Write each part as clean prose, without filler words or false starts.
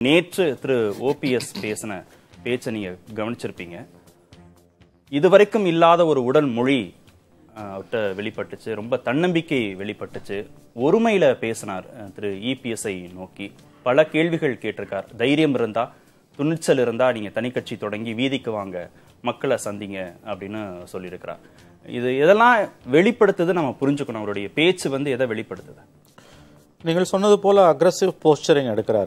நேற்று திரு ஓபிஎஸ் பேசின பேச்சை நீங்க கவனிச்சிருப்பீங்க. இதுவரைக்கும் இல்லாத ஒரு உடல் மொழி வெளிப்பட்டுச்சு, ரொம்ப தன்னம்பிக்கை வெளிப்பட்டுச்சு. ஒருமையில பேசினார் திரு இபிஎஸ்ஐ நோக்கி. பல கேள்விகள் கேட்டிருக்கார். தைரியம் இருந்தா, துணிச்சல் இருந்தா நீங்க தனிக்கட்சி தொடங்கி வீதிக்கு வாங்க, மக்களை சந்திங்க அப்படின்னு சொல்லியிருக்கிறார். இது எதெல்லாம் வெளிப்படுத்துது நம்ம புரிஞ்சுக்கணும். அவருடைய பேச்சு எதை வெளிப்படுத்துது? நீங்கள் சொன்னது போல அக்ரஸிவ் போஸ்டரிங் எடுக்கிறார்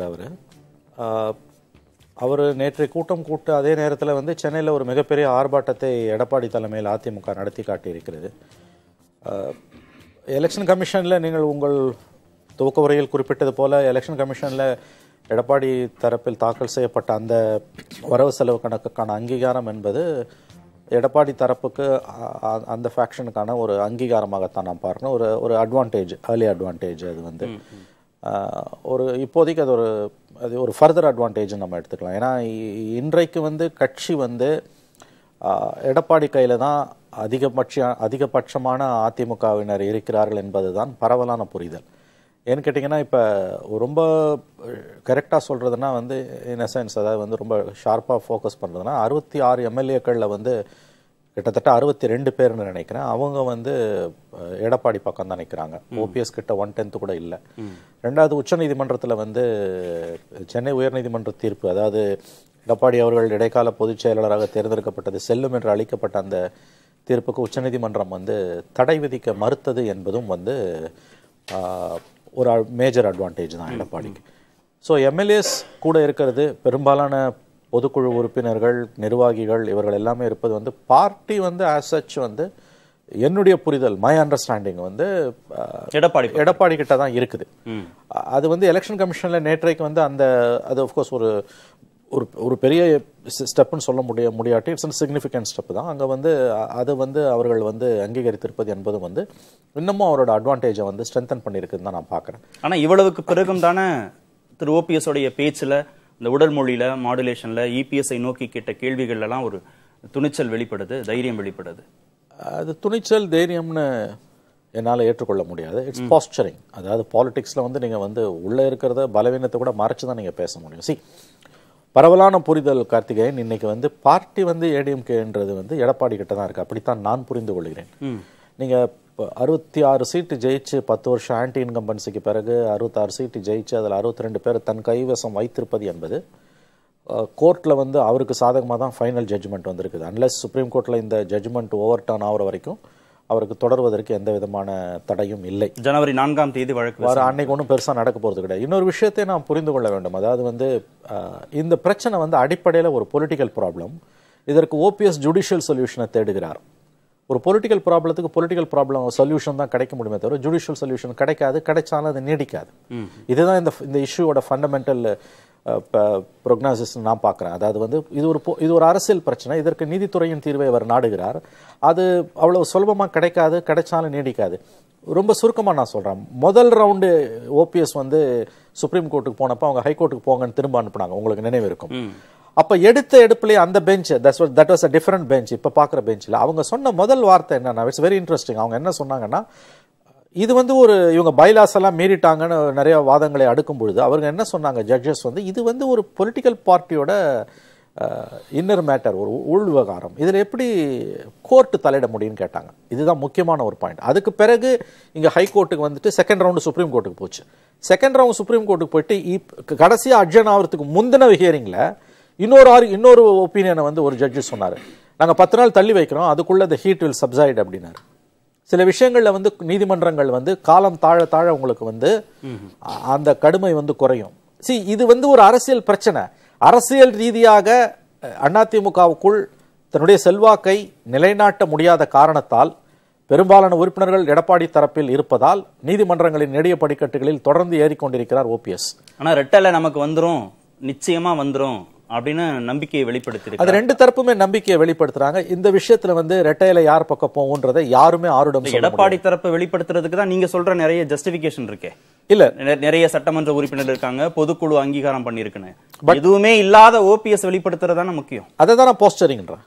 அவர் நேற்றைய கூட்டம் கூட்டு அதே நேரத்தில் சென்னையில் ஒரு மிகப்பெரிய ஆர்ப்பாட்டத்தை எடப்பாடி தலைமையில் அதிமுக நடத்தி காட்டியிருக்கிறது. எலெக்ஷன் கமிஷனில் நீங்கள் உங்கள் துவக்க உரையில் குறிப்பிட்டது போல எலெக்ஷன் கமிஷனில் எடப்பாடி தரப்பில் தாக்கல் செய்யப்பட்ட அந்த வரவு செலவு கணக்குக்கான அங்கீகாரம் என்பது எடப்பாடி தரப்புக்கு அந்த ஃபேக்ஷனுக்கான ஒரு அங்கீகாரமாகத்தான் நான் பார்க்கணும். ஒரு அட்வான்டேஜ், ஏர்லி அட்வான்டேஜ். அது ஒரு இப்போதைக்கு அது ஒரு ஃபர்தர் அட்வான்டேஜ் நம்ம எடுத்துக்கலாம். ஏன்னா இன்றைக்கு கட்சி எடப்பாடி கையில் தான் அதிகபட்சமான அதிமுகவினர் இருக்கிறார்கள் என்பதுதான் பரவலான புரிதல். ஏன்னு கேட்டிங்கன்னா, இப்போ ரொம்ப கரெக்டாக சொல்கிறதுனா இன் அ சென்ஸ், அதாவது ரொம்ப ஷார்ப்பாக ஃபோக்கஸ் பண்ணுறதுனா 66 எம்எல்ஏக்களில் கிட்டத்தட்ட 62 பேர்னு நினைக்கிறேன். அவங்க எடப்பாடி பக்கம் தான் நிற்கிறாங்க. ஓபிஎஸ் கிட்ட 1/10 கூட இல்லை. ரெண்டாவது, உச்சநீதிமன்றத்தில் சென்னை உயர்நீதிமன்ற தீர்ப்பு, அதாவது எடப்பாடி அவர்கள் இடைக்கால பொதுச் செயலாளராக தேர்ந்தெடுக்கப்பட்டது செல்லும் என்று அளிக்கப்பட்ட அந்த தீர்ப்புக்கு உச்சநீதிமன்றம் தடை விதிக்க மறுத்தது என்பதும் ஒரு மேஜர் அட்வான்டேஜ் தான் எடப்பாடிக்கு. ஸோ எம்எல்ஏஸ் கூட இருக்கிறது, பெரும்பாலான பொதுக்குழு உறுப்பினர்கள், நிர்வாகிகள், இவர்கள் எல்லாமே இருப்பது பார்ட்டி ஆஸ் சச் என்னுடைய புரிதல், மை அண்டர்ஸ்டாண்டிங் எடப்பாடி கிட்ட தான் இருக்குது. அது எலெக்ஷன் கமிஷன்ல நேற்றைக்கு அந்த அது ஆஃப்கோர்ஸ் ஒரு பெரிய ஸ்டெப்னு சொல்ல முடியாட்டி இட்ஸ் சிக்னிஃபிகன்ட் ஸ்டெப் தான். அங்கே அது அவர்கள் அங்கீகரித்திருப்பது என்பது இன்னமும் அவரோட அட்வான்டேஜை ஸ்ட்ரென்தன் பண்ணியிருக்குன்னு தான் நான் பார்க்குறேன். ஆனால் இவ்வளவுக்கு பிறகும் தானே திரு ஓபிஎஸ் உடைய பேச்சில், இந்த உடல் மொழியில, மாடுலேஷன்ல, இபிஎஸ்ஐ நோக்கி கேட்ட கேள்விகள்லாம் ஒரு துணிச்சல் வெளிப்படுது, தைரியம் வெளிப்படுது. அது துணிச்சல் தைரியம்னு என்னால் ஏற்றுக்கொள்ள முடியாது. It's posturing. அதாவது பாலிடிக்ஸில் நீங்கள் உள்ளே இருக்கிறத பலவீனத்தை கூட மறைச்சு தான் நீங்கள் பேச முடியும். பரவலான புரிதல் கார்த்திகேயன், இன்னைக்கு பார்ட்டி ஏடிஎம்கேன்றது எடப்பாடி கிட்ட தான் இருக்கு. அப்படித்தான் நான் புரிந்து கொள்கிறேன். நீங்கள் 66 சீட்டு ஜெயிச்சு 10 வருஷம் ஆன்டி இன்கம்பன்சிக்கு பிறகு 66 சீட்டு ஜெயிச்சு அதில் 62 பேர் தன் கைவசம் வைத்திருப்பது என்பது கோர்ட்டில் அவருக்கு சாதகமாக தான் ஃபைனல் ஜட்ஜ்மெண்ட் வந்திருக்குது. அன்லெஸ் சுப்ரீம் கோர்ட்டில் இந்த ஜட்ஜ்மெண்ட் ஓவர் டர்ன் ஆகிற வரைக்கும் அவருக்கு தொடர்வதற்கு எந்த விதமான தடையும் இல்லை. ஜனவரி 4ஆம் தேதி வழக்கு அன்னைக்கு ஒன்றும் பெருசாக நடக்க போகிறது கிடையாது. இன்னொரு விஷயத்தை நாம் புரிந்து கொள்ள வேண்டும். அதாவது இந்த பிரச்சனை அடிப்படையில் ஒரு பொலிட்டிக்கல் ப்ராப்ளம். இதற்கு ஓபிஎஸ் ஜுடிஷியல் சொல்யூஷனை தேடுகிறார். ஒரு பொலிட்டிக்கல் ப்ராப்ளத்துக்கு பொலிட்டிக்கல் ப்ராப்ளம் சொல்யூஷன் தான் கிடைக்க முடியுமே தவிர ஜுடிஷியல் சொல்யூஷன் கிடைக்காது. கிடைச்சாலும் அது நீடிக்காது. இதுதான் இந்த இஷ்யூவோட ஃபண்டமெண்டல் ப்ரோக்னாசிஸ் நான் பார்க்குறேன். அதாவது இது ஒரு அரசியல் பிரச்சனை. இதற்கு நீதித்துறையின் தீர்வை அவர் நாடுகிறார். அது அவ்வளவு சுலபமாக கிடைக்காது, கிடைச்சாலும் நீடிக்காது. ரொம்ப சுருக்கமாக நான் சொல்கிறேன். முதல் ரவுண்டு ஓபிஎஸ் சுப்ரீம் கோர்ட்டுக்கு போனப்போ அவங்க ஹைகோர்ட்டுக்கு போங்கன்னு திரும்ப அனுப்புனாங்க, உங்களுக்கு நினைவு இருக்கும். அப்போ எடுப்புலேயே அந்த bench, that was a different bench. இப்போ பார்க்குற பெஞ்சில் அவங்க சொன்ன முதல் வார்த்தை என்னன்னா, இட்ஸ் வெரி இன்ட்ரெஸ்டிங். அவங்க என்ன சொன்னாங்கன்னா, இது இவங்க பைலாஸ் எல்லாம் மீறிட்டாங்கன்னு நிறைய வாதங்களை அடுக்கும் பொழுது அவர்கள் என்ன சொன்னாங்க, ஜட்ஜஸ் இது ஒரு பொலிட்டிக்கல் பார்ட்டியோட இன்னர் மேட்டர், ஒரு உள் விவகாரம். இதில் எப்படி கோர்ட்டு தலையிட முடியும்னு கேட்டாங்க. இதுதான் முக்கியமான ஒரு பாயிண்ட். அதுக்கு பிறகு இங்கே ஹைகோர்ட்டுக்கு செகண்ட் ரவுண்டு சுப்ரீம் கோர்ட்டுக்கு போச்சு. செகண்ட் ரவுண்ட் சுப்ரீம் கோர்ட்டுக்கு போயிட்டு கடைசியாக அட்ஜன் ஆகிறதுக்கு முந்தின ஹியரிங்கில் இன்னொரு ஒப்பீனியனை ஒரு ஜட்ஜு சொன்னார். நாங்கள் 10 நாள் தள்ளி வைக்கிறோம், அதுக்குள்ள the heat will subside அப்படின்னாரு. சில விஷயங்கள்ல நீதிமன்றங்கள் காலம் தாழ தாழ உங்களுக்கு அந்த கடுமை குறையும். இது ஒரு அரசியல் பிரச்சனை. அரசியல் ரீதியாக அதிமுகவுக்குள் தன்னுடைய செல்வாக்கை நிலைநாட்ட முடியாத காரணத்தால் பெரும்பாலான உறுப்பினர்கள் எடப்பாடி தரப்பில் இருப்பதால் நீதிமன்றங்களின் நெடிய படிக்கட்டுகளில் தொடர்ந்து ஏறிக்கொண்டிருக்கிறார் ஓபிஎஸ். ஆனா ரெட்டலை நமக்கு வந்துரும், நிச்சயமா வந்துரும் அப்படின்னு நம்பிக்கையை வெளிப்படுத்தி அது ரெண்டு தரப்புமே நம்பிக்கையை வெளிப்படுத்துறாங்க. இந்த விஷயத்துல ரெட்டையில யார் பக்கம் போகும்ன்றதை யாருமே ஆருடம் எடப்பாடி தரப்பு வெளிப்படுத்துறதுக்கு தான் நீங்க சொல்ற நிறைய ஜஸ்டிபிகேஷன் இருக்கே. இல்ல, நிறைய சட்டமன்ற உறுப்பினர் இருக்காங்க, பொதுக்குழு அங்கீகாரம் பண்ணிருக்குன்னு. எதுவுமே இல்லாத ஓபிஎஸ் வெளிப்படுத்துறதுதான முக்கியம். அதை தான் நான் போஸ்டரிங்ன்றேன்.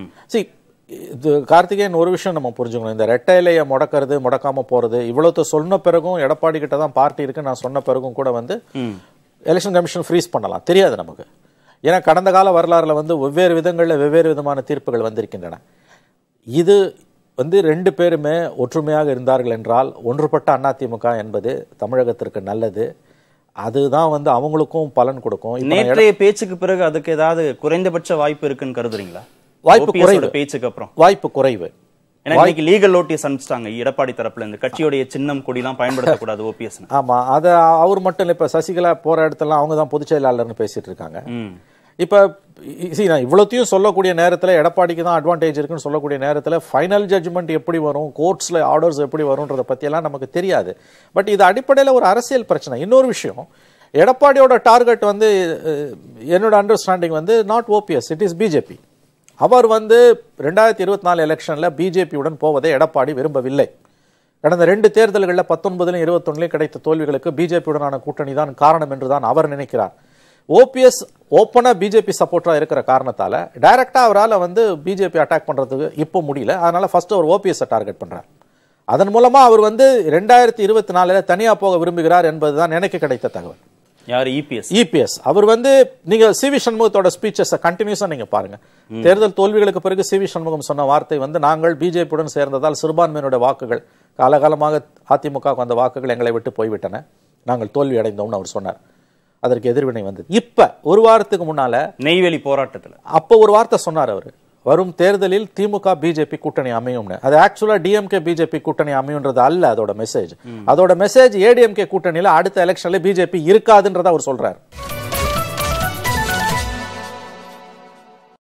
கார்த்திகேயன், ஒரு விஷயம் நம்ம புரிஞ்சுக்கணும். இந்த ரெட்டையிலைய முடக்கிறது, முடக்காம போறது, இவ்வளவு சொன்ன பிறகும் எடப்பாடி கிட்ட தான் பார்ட்டி இருக்கு நான் சொன்ன பிறகும் கூட எலெக்ஷன் கமிஷன் ஃப்ரீஸ் பண்ணலாம், தெரியாது நமக்கு. ஏன்னா கடந்த கால வரலாறுல வந்து வெவ்வேறு விதங்களில் வெவ்வேறு விதமான தீர்ப்புகள் வந்திருக்கின்றன. இது வந்து 2 பேருமே ஒற்றுமையாக இருந்தார்கள் என்றால் ஒன்றுபட்ட அதிமுக என்பது தமிழகத்திற்கு நல்லது. அதுதான் வந்து அவங்களுக்கும் பலன் கொடுக்கும். நேற்றைய பேச்சுக்கு பிறகு அதுக்கு ஏதாவது குறைந்தபட்ச வாய்ப்பு இருக்குன்னு கருதுறீங்களா? வாய்ப்பு குறைவு. பேச்சுக்கு அப்புறம் வாய்ப்பு குறைவு. இன்னைக்கு லீகல் நோட்டீஸ் அனுப்பிச்சிட்டாங்க எடப்பாடி தரப்புல, இந்த கட்சியோட சின்னம் கொடிலாம் பயன்படுத்தக்கூடாது ஓபிஎஸ். ஆமா, அதை அவர் மட்டும் இல்லை, இப்ப சசிகலா போற இடத்துல அவங்க தான் பொதுச் செயலாளர்னு பேசிட்டு இருக்காங்க. இப்ப நான் இவ்வளத்தையும் சொல்லக்கூடிய நேரத்தில் எடப்பாடிக்கு தான் அட்வான்டேஜ் இருக்குன்னு சொல்லக்கூடிய நேரத்தில் ஃபைனல் ஜட்ஜ்மெண்ட் எப்படி வரும், கோர்ட்ஸ்ல ஆர்டர்ஸ் எப்படி வரும்ன்றத பத்தி எல்லாம் நமக்கு தெரியாது. பட் இது அடிப்படையில் ஒரு அரசியல் பிரச்சனை. இன்னொரு விஷயம், எடப்பாடியோட டார்கெட் வந்து என்னோட அண்டர்ஸ்டாண்டிங் வந்து not OPS, it is BJP. அவர் வந்து 2024 எலெக்ஷன்ல பிஜேபியுடன் போவதை எடப்பாடி விரும்பவில்லை. கடந்த 2 தேர்தல்களில் 19 21 கிடைத்த தோல்விகளுக்கு பிஜேபியுடனான கூட்டணி தான் காரணம் என்றுதான் அவர் நினைக்கிறார். ஓபிஎஸ் ஓப்பனா பிஜேபி சப்போர்ட்டரா இருக்கிற காரணத்தால டைரக்டா அவரால் வந்து பிஜேபி அட்டாக் பண்றதுக்கு இப்போ முடியல. அதனால ஃபர்ஸ்ட் அவர் ஓபிஎஸ் டார்கெட் பண்றார். அதன் மூலமா அவர் வந்து 2024 தனியா போக விரும்புகிறார் என்பதுதான் எனக்கு கிடைத்த தகவல். யார்? இபிஎஸ். அவர் வந்து நீங்க சிவி சண்முகத்தோட ஸ்பீச்சஸ் கண்டினியூஸா நீங்க பாருங்க. தேர்தல் தோல்விகளுக்கு பிறகு சிவி சண்முகம் சொன்ன வார்த்தை வந்து, நாங்கள் பிஜேபியுடன் சேர்ந்ததால் சிறுபான்மையினுடைய வாக்குகள், காலகாலமாக அதிமுக வந்த வாக்குகள் எங்களை விட்டு போய்விட்டன, நாங்கள் தோல்வி அடைந்தோம்னு அவர் சொன்னார். அதற்கு எதிர்வினை வந்தது. இப்ப ஒரு வாரத்துக்கு முன்னால நெய்வேலி போராட்டத்தில் அப்போ ஒரு வார்த்தை சொன்னார் அவர், வரும் தேர்தலில் திமுக பிஜேபி கூட்டணி அமையும்னு. அது ஆக்சுவலா டிஎம்கே பிஜேபி கூட்டணி அமையும்ன்றது அல்ல அதோட மெசேஜ். அதோட மெசேஜ் ஏடிஎம்கே கூட்டணியில அடுத்த எலெக்ஷன்ல பிஜேபி இருக்காதுன்றத அவர் சொல்றாரு.